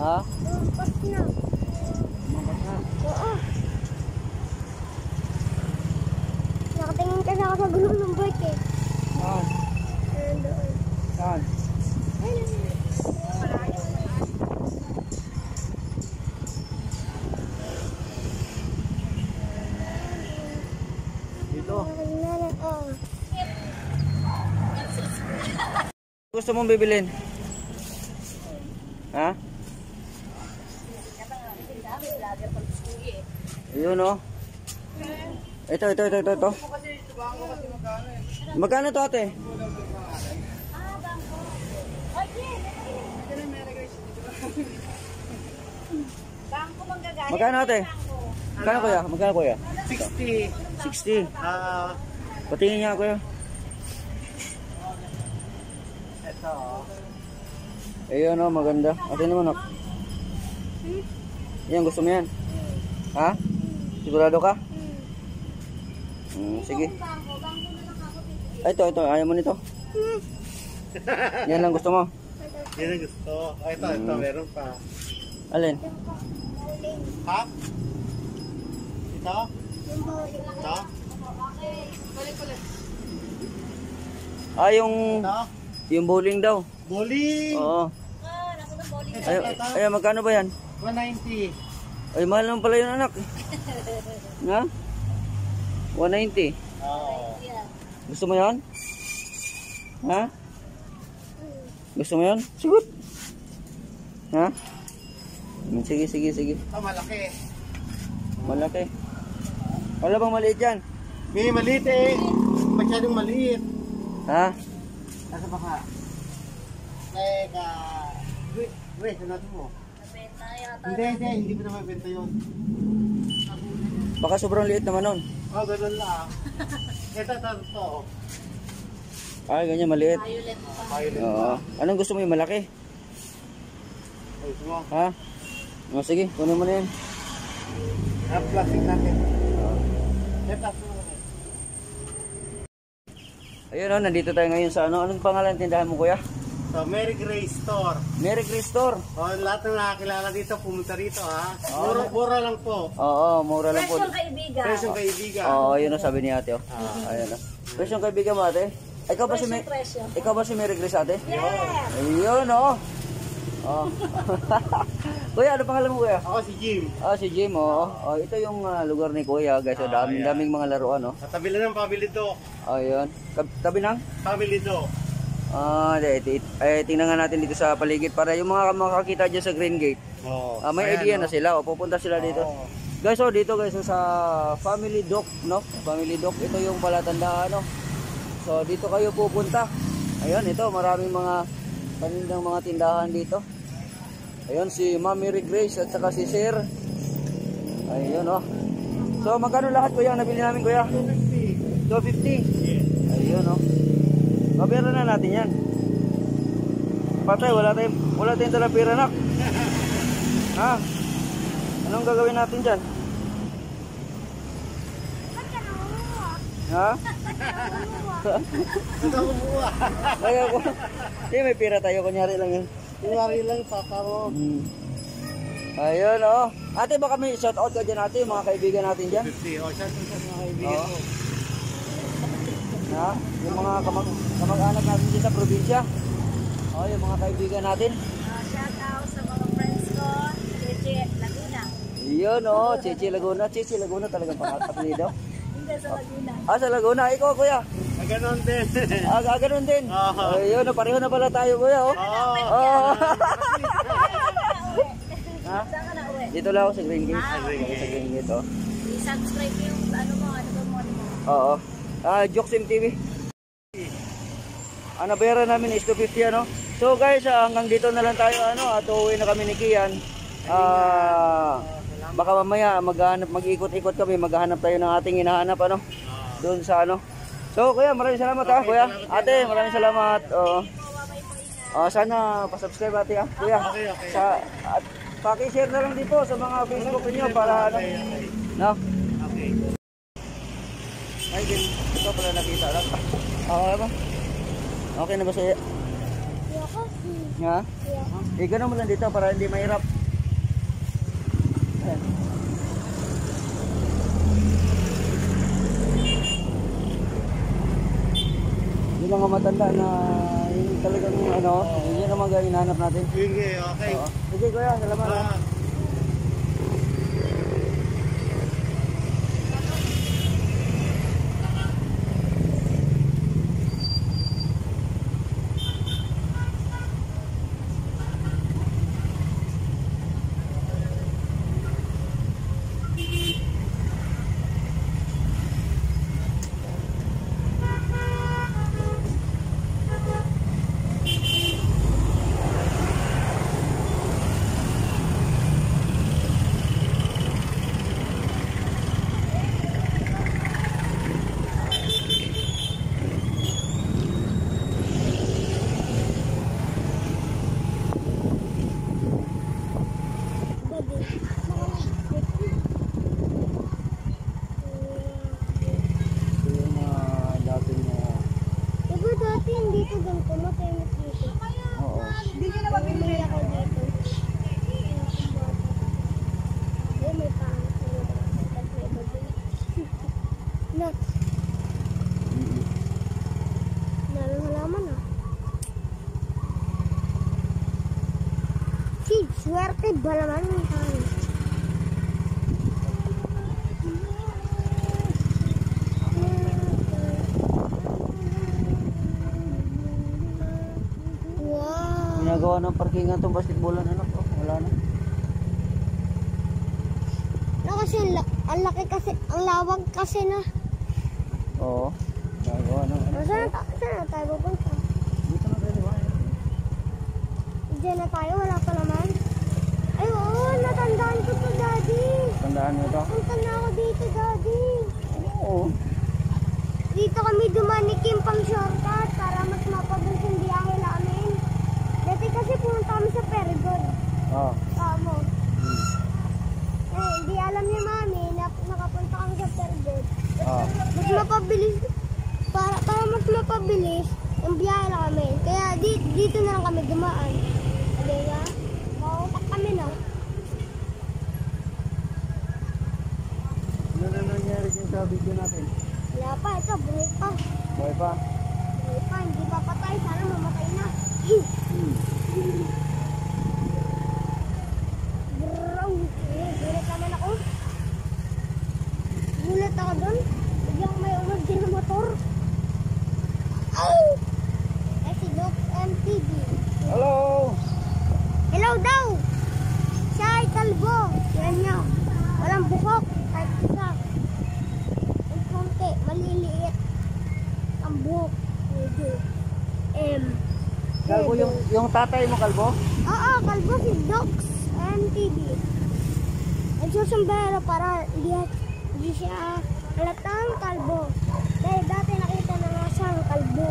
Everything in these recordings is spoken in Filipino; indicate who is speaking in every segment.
Speaker 1: Ha?
Speaker 2: Lumpas na.
Speaker 1: Lumpas na.
Speaker 2: Oo. Nakatingin kasi ako sa gulong ng bike eh.
Speaker 1: Saan?
Speaker 2: Doon.
Speaker 1: Saan? Dito.
Speaker 2: Oh.
Speaker 1: Gusto mong bibilin? Ha? Yun o. Ito. Magkano to ate? Magkano ate? Magkano kuya? Magkano kuya?
Speaker 3: 60.
Speaker 1: 60. Patingin niya kuya.
Speaker 3: Ito.
Speaker 1: Ayun o, maganda. Ate naman o. Yan, gusto mo yan? Ha? Sigurado ka? Sige. Ito. Ayaw mo nito? Yan lang gusto mo?
Speaker 3: Yan ang gusto. Ito, meron pa.
Speaker 1: Alin?
Speaker 3: Ha? Ito? Ito?
Speaker 1: Yung bowling daw.
Speaker 3: Bowling!
Speaker 1: Oo. Ay, magkano ba yan?
Speaker 3: 190.
Speaker 1: Ay, mahal naman pala yun anak. Ha? 190.
Speaker 3: Oo.
Speaker 1: Gusto mo yan? Ha? Gusto mo yan? Sigut. Ha? Sige.
Speaker 3: Ito, malaki.
Speaker 1: Malaki. Wala bang maliit yan?
Speaker 3: May maliit eh. Masyadong maliit.
Speaker 1: Ha?
Speaker 3: Nasa baka. Wait, natin mo. Hindi mo na mabenta yun.
Speaker 1: Baka sobrang liit naman nun.
Speaker 3: Ganun lang. Ito.
Speaker 1: Ay, ganyan maliit.
Speaker 3: Violet
Speaker 1: Oo. Anong gusto mo yung malaki? Ha? O, sige, kunin mo na yan.
Speaker 3: Plastic natin.
Speaker 1: Ayun o, nandito tayo ngayon sa ano. Anong pangalan tindahan mo kuya?
Speaker 3: So, Mary Grace Store.
Speaker 1: Mary Grace Store.
Speaker 3: Lahat ng nakakilala dito, pumunta rito ha. Mura lang po.
Speaker 1: Oo, mura lang po.
Speaker 3: Presyong kaibigan.
Speaker 1: Oo, yun o sabi ni ate o. Ayun o. Presyong kaibigan mo ate? Ikaw ba si Mary Grace ate?
Speaker 2: Yes!
Speaker 1: Ayun o. Kuya, ano pangalan mo kuya?
Speaker 3: Ako si Jim.
Speaker 1: Si Jim o. Ito yung lugar ni kuya guys. Daming mga laruan o.
Speaker 3: Sa tabi lang ng Family Doc.
Speaker 1: Ayun. Tabi ng?
Speaker 3: Family Doc.
Speaker 1: Tingnan nga natin dito sa paligid para yung mga makakita dyan sa Green Gate. May idea na sila. Pupunta sila dito. Guys, dito guys sa Family Doc, no? Family Doc. Ito yung palatandaan, no? So dito kayo pupunta. Ayun, ito maraming mga panindang mga tindahan dito. Ayun si Ma'am Mary Grace at saka si Sir. Ayun oh. So magkano lahat kuya ang nabili namin kuya? 250. 250. Ayun oh. Mabira na natin yan. Patay, wala tayong dala pera nak. Ha? Anong gagawin natin dyan? Ha? Kaya ko. May pera tayo, kunyari lang yun.
Speaker 3: Kunyari lang, paparo.
Speaker 1: Ayun oh. Ate, baka may shout out ka dyan ate, mga kaibigan natin dyan.
Speaker 3: 50. Shout out sa mga kaibigan ko.
Speaker 1: Ha? Yung mga kamag-anak natin dyan sa probinsya. Yung mga kaibigan natin.
Speaker 2: Shout out sa mga friends ko. Cheche Laguna.
Speaker 1: Yun oh, Cheche Laguna. Cheche Laguna talagang apelido.
Speaker 2: Hindi sa Laguna.
Speaker 1: Sa Laguna. Ikaw kuya?
Speaker 3: Ganon din.
Speaker 1: Ganun din. Ayun, pareho na pala tayo kuya oh. Ha?
Speaker 2: Saan ka na uwi?
Speaker 1: Dito lang ako sa Green Gate. Sa Green Gate oh.
Speaker 2: I-subscribe yung ano mo.
Speaker 1: Oo. Jokes MTV. Ang nabayaran namin is 250 ano. So guys, hanggang dito na lang tayo at uuwi na kami ni Kian. Baka mamaya mag-ikot-ikot kami, maghahanap tayo ng ating hinahanap doon sa So kuya, maraming salamat kuya. Ate, maraming salamat. Sana pa-subscribe ate kuya.
Speaker 3: Okay.
Speaker 1: Paki-share na lang dito sa mga Facebook niyo para no.
Speaker 3: Okay.
Speaker 1: Ay, ito pala nakita lang. Okay ba? Okay na ba sa'yo? Ha? Ganun mo lang dito para hindi mahirap. Yung mga matanda na yung talagang ano, yun yung mga hinahanap natin.
Speaker 3: Sige, okay.
Speaker 1: Oo. Sige kuya, salamat. Ito yung mga dating
Speaker 2: Diba dati dito ganito, matayos dito.
Speaker 1: oo.
Speaker 2: Hindi ka na mabibili ako dito. Ay, may pangit na yun. Tapos may iba din. Na, nalang halaman ah. Si, swerte ba naman yung tayo? Wow!
Speaker 1: Ginagawa ng parkingan itong basketballan, ano po? Wala na.
Speaker 2: No, kasi ang laki kasi, ang lawag kasi na.
Speaker 1: Oo. Ginagawa ng ano.
Speaker 2: Saan na tayo pupunta?
Speaker 1: Dito na tayo, diba?
Speaker 2: Diyan na tayo, wala pa naman. Ay, oo, natandaan ko to, Daddy.
Speaker 1: Tandaan mo ito?
Speaker 2: Punta na ako dito, Daddy.
Speaker 1: Oo.
Speaker 2: Dito kami dumanikim pang shortcut para mas mapabilis yung biyahe namin. Dati kasi pumunta kami sa Perigod.
Speaker 1: Oo.
Speaker 2: Tamo. Eh, hindi alam ni Mami na nakapunta kami sa Perigod.
Speaker 1: Oo.
Speaker 2: Mas mapabilis, para mas mapabilis yung biyahe namin. Kaya dito na lang kami dumaan. Sabi nga, mautak kami na.
Speaker 1: Ano na nangyari dyan sa video natin?
Speaker 2: Wala pa, ito, buhay pa.
Speaker 1: Buhay pa?
Speaker 2: Buhay pa, hindi pa patay. Sana mamatay na. Bro, gulat naman ako. Gulat ako doon. Biglang may uwag din na motor. Ay! Eh, si Doc MTV.
Speaker 1: Hello!
Speaker 2: Hello daw! Siya ay kalbo. Yan niya. Walang bukok. Kahit isa. Ang konti, maliliit. Ang buhok.
Speaker 1: Kalbo yung tatay mo, kalbo?
Speaker 2: Oo, kalbo si Doc MTV. Nagsusumbrero para hindi siya halatang kalbo. Dahil dati nakita na nga siyang kalbo.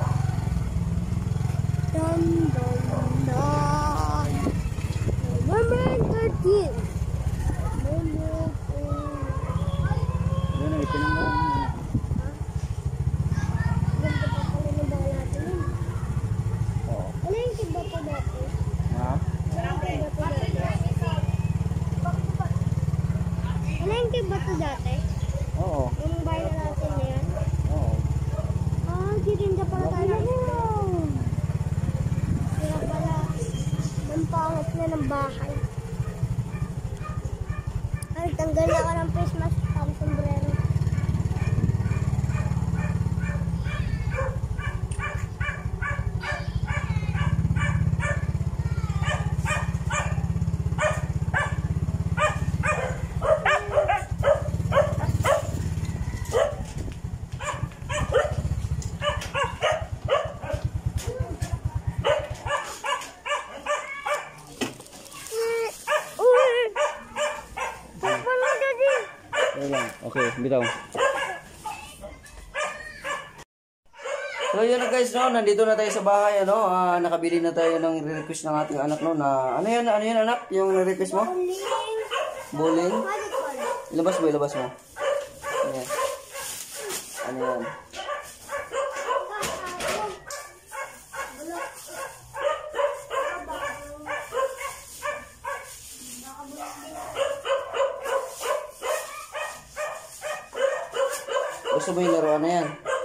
Speaker 2: Dun, dun, dun. November 13.
Speaker 1: Yun ang ipinangalan niya.
Speaker 2: Ganda pa pala ng bahay natin yun.
Speaker 1: Oo.
Speaker 2: Ano yung kiba po dati?
Speaker 1: Ha?
Speaker 2: Ano yung kiba po dati?
Speaker 1: Oo.
Speaker 2: Yung bahay na natin na yan?
Speaker 1: Oo.
Speaker 2: Ah, titinda pala tayo ng isda. Kaya pala, ang pangit na ng bahay. Ay, tanggal na ako ng face mask pang sombrero.
Speaker 1: Okay, bitaw. So yun na guys, no, nandito na tayo sa bahay, ano, nakabili na tayo ng request ng ating anak, no, na, ano yun anak, yung request mo? Bowling? Ilabas mo, ilabas mo. Ayan. Ano yan? gusto mo yung laruan na yan?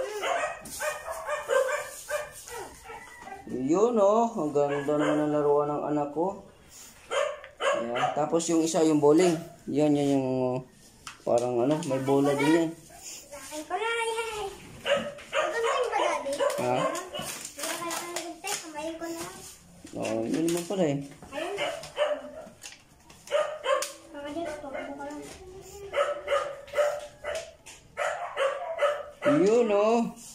Speaker 1: Yun oh, ang ganda naman ng laruan ng anak ko. Ayan. Tapos yung isa, yung bowling. Yan yung parang ano, may bola din yan.
Speaker 2: Ay, ko na, yay! Gagawin ba, Daddy?
Speaker 1: Ha?
Speaker 2: Hindi ka kailangan ng gantay, kamayin ko na.
Speaker 1: Oo, yun naman pala eh.
Speaker 2: Ayun. Mga dito, ano ka lang.
Speaker 1: Yun oh.